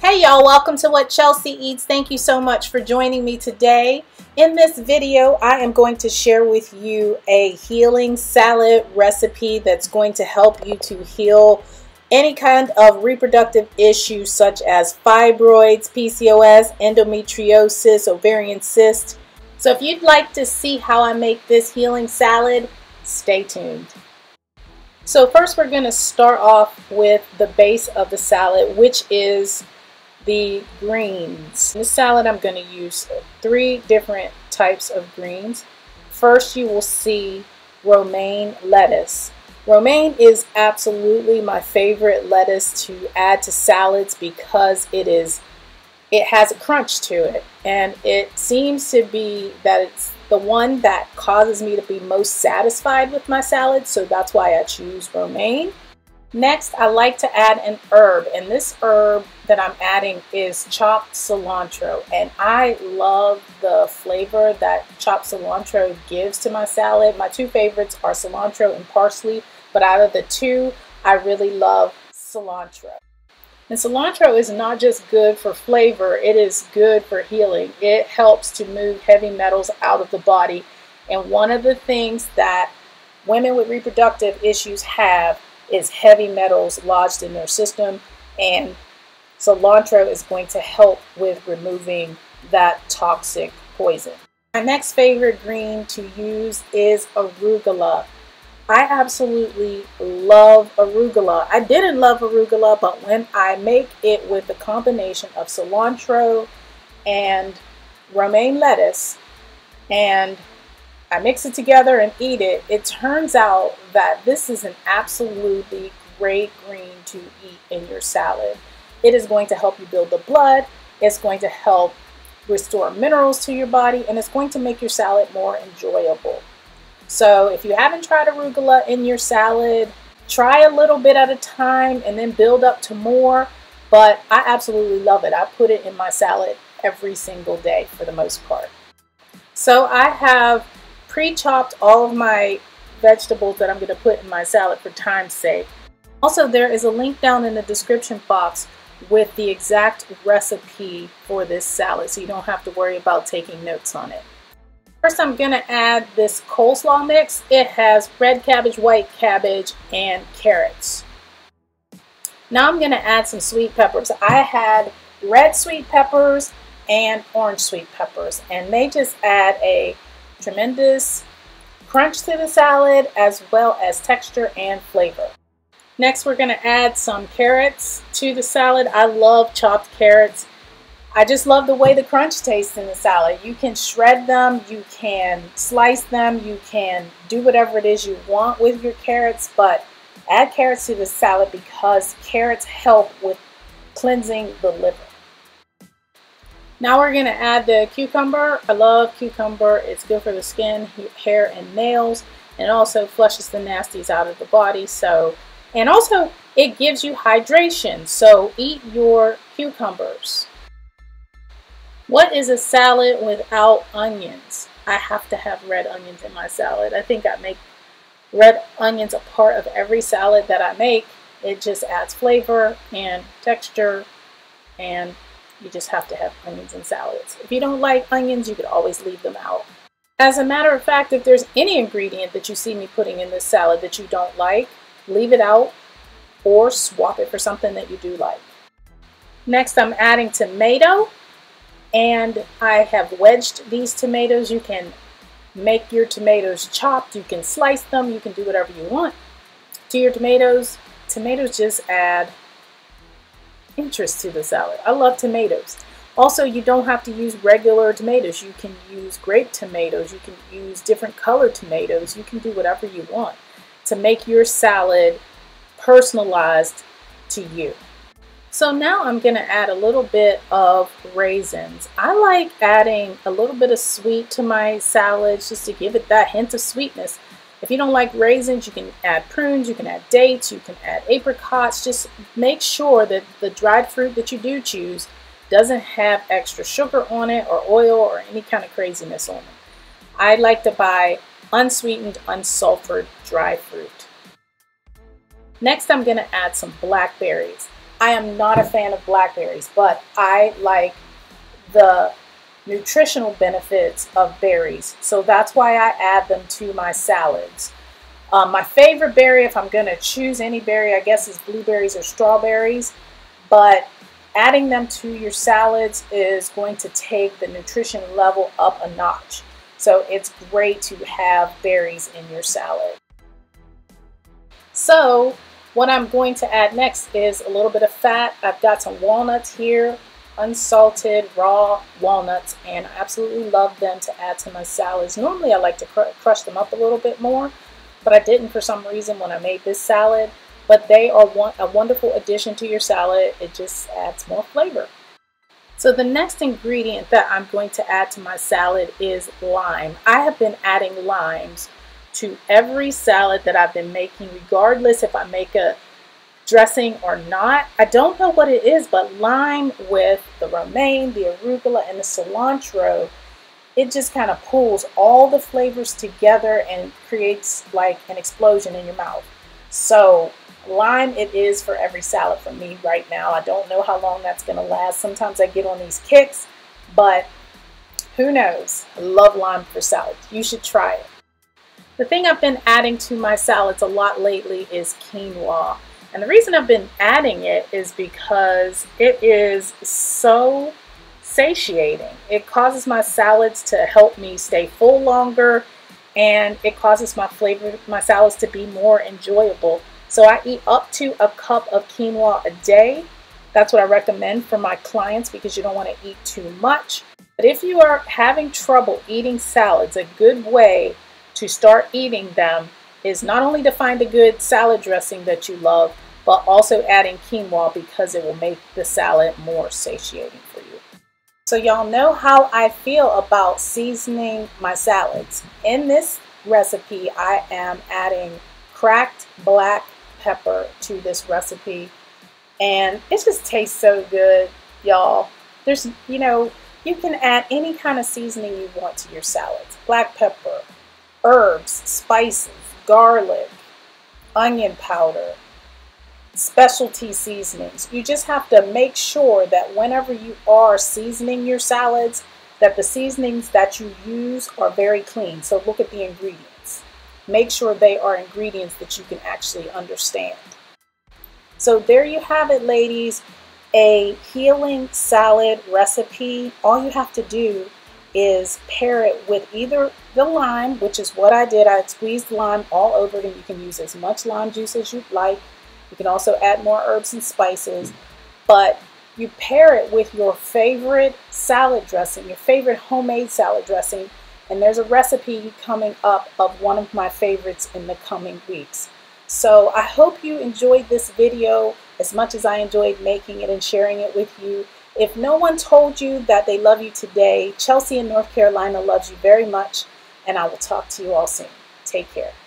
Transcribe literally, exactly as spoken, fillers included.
Hey y'all, welcome to What Chelsea Eats. Thank you so much for joining me today. In this video, I am going to share with you a healing salad recipe that's going to help you to heal any kind of reproductive issues such as fibroids, P C O S, endometriosis, ovarian cysts. So if you'd like to see how I make this healing salad, stay tuned. So first we're going to start off with the base of the salad, which is the greens. In this salad I'm going to use three different types of greens. First, you will see romaine lettuce. Romaine is absolutely my favorite lettuce to add to salads because it is it has a crunch to it, and it seems to be that it's the one that causes me to be most satisfied with my salad, so that's why I choose romaine. Next, I like to add an herb, and this herb that I'm adding is chopped cilantro, and I love the flavor that chopped cilantro gives to my salad. My two favorites are cilantro and parsley, but out of the two, I really love cilantro. And cilantro is not just good for flavor, it is good for healing. It helps to move heavy metals out of the body, and one of the things that women with reproductive issues have is heavy metals lodged in their system, and cilantro is going to help with removing that toxic poison. My next favorite green to use is arugula. I absolutely love arugula. I didn't love arugula, but when I make it with a combination of cilantro and romaine lettuce and I mix it together and eat it, it turns out that this is an absolutely great green to eat in your salad. It is going to help you build the blood, it's going to help restore minerals to your body, and it's going to make your salad more enjoyable. So if you haven't tried arugula in your salad, try a little bit at a time and then build up to more, but I absolutely love it. I put it in my salad every single day for the most part. So I have pre-chopped all of my vegetables that I'm going to put in my salad for time's sake. Also, there is a link down in the description box with the exact recipe for this salad, so you don't have to worry about taking notes on it. First, I'm going to add this coleslaw mix. It has red cabbage, white cabbage, and carrots. Now I'm going to add some sweet peppers. I had red sweet peppers and orange sweet peppers, and they just add a tremendous crunch to the salad as well as texture and flavor. Next, we're going to add some carrots to the salad. I love chopped carrots. I just love the way the crunch tastes in the salad. You can shred them, you can slice them, you can do whatever it is you want with your carrots, but add carrots to the salad because carrots help with cleansing the liver. Now we're going to add the cucumber. I love cucumber. It's good for the skin, hair, and nails, and it also flushes the nasties out of the body. So, and also it gives you hydration. So eat your cucumbers. What is a salad without onions? I have to have red onions in my salad. I think I make red onions a part of every salad that I make. It just adds flavor and texture, and you just have to have onions in salads. If you don't like onions, you could always leave them out. As a matter of fact, if there's any ingredient that you see me putting in this salad that you don't like, leave it out or swap it for something that you do like. Next, I'm adding tomato, and I have wedged these tomatoes. You can make your tomatoes chopped, you can slice them, you can do whatever you want to your tomatoes. Tomatoes just add interest to the salad. I love tomatoes. Also, you don't have to use regular tomatoes. You can use grape tomatoes. You can use different colored tomatoes. You can do whatever you want to make your salad personalized to you. So now I'm going to add a little bit of raisins. I like adding a little bit of sweet to my salads just to give it that hint of sweetness. If you don't like raisins, you can add prunes, you can add dates, you can add apricots. Just make sure that the dried fruit that you do choose doesn't have extra sugar on it or oil or any kind of craziness on it. I like to buy unsweetened, unsulfured dry fruit. Next, I'm going to add some blackberries. I am not a fan of blackberries, but I like the nutritional benefits of berries. So that's why I add them to my salads. Um, my favorite berry, if I'm going to choose any berry, I guess is blueberries or strawberries. But adding them to your salads is going to take the nutrition level up a notch. So it's great to have berries in your salad. So what I'm going to add next is a little bit of fat. I've got some walnuts here, unsalted raw walnuts, and I absolutely love them to add to my salads. Normally I like to cr crush them up a little bit more, but I didn't for some reason when I made this salad. But they are one, a wonderful addition to your salad. It just adds more flavor. So the next ingredient that I'm going to add to my salad is lime. I have been adding limes to every salad that I've been making, regardless if I make a dressing or not. I don't know what it is, but lime with the romaine, the arugula, and the cilantro, it just kind of pulls all the flavors together and creates like an explosion in your mouth. So lime it is for every salad for me right now. I don't know how long that's going to last. Sometimes I get on these kicks, but who knows? I love lime for salads. You should try it. The thing I've been adding to my salads a lot lately is quinoa. And the reason I've been adding it is because it is so satiating. It causes my salads to help me stay full longer, and it causes my flavor, my salads to be more enjoyable. So I eat up to a cup of quinoa a day. That's what I recommend for my clients because you don't want to eat too much. But if you are having trouble eating salads, a good way to start eating them is not only to find a good salad dressing that you love, but also adding quinoa because it will make the salad more satiating for you. So y'all know how I feel about seasoning my salads. In this recipe, I am adding cracked black pepper to this recipe, and it just tastes so good, y'all. There's, you know, you can add any kind of seasoning you want to your salads. Black pepper, herbs, spices, garlic, onion powder, specialty seasonings. You just have to make sure that whenever you are seasoning your salads, that the seasonings that you use are very clean. So look at the ingredients. Make sure they are ingredients that you can actually understand. So there you have it, ladies. A healing salad recipe. All you have to do is pair it with either the lime, which is what I did. I squeezed lime all over it, and you can use as much lime juice as you'd like. You can also add more herbs and spices, but you pair it with your favorite salad dressing, your favorite homemade salad dressing, and there's a recipe coming up of one of my favorites in the coming weeks. So I hope you enjoyed this video as much as I enjoyed making it and sharing it with you. If no one told you that they love you today, Chelsea in North Carolina loves you very much, and I will talk to you all soon. Take care.